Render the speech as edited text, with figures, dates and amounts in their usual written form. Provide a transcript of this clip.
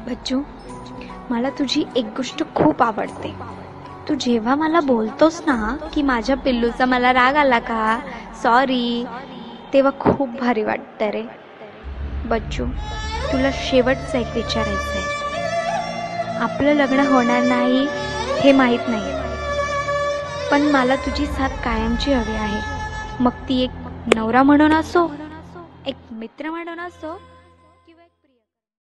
बच्चू, मला तुझी एक गोष्ट खूप आवडते. तू जेव्हा मला बोलतोस ना की माझ्या पिल्लूचा मला राग आला का, सॉरी, तेव्हा खूप भारी वाटतं रे. बच्चू, तुला शेवटचं एक विचारायचं आहे. आपलं लग्न होणार नाही हे माहीत नाही, पण मला तुझी साथ कायमची हवी आहे. मग ती एक नवरा म्हणून असो, एक मित्र म्हणून असो,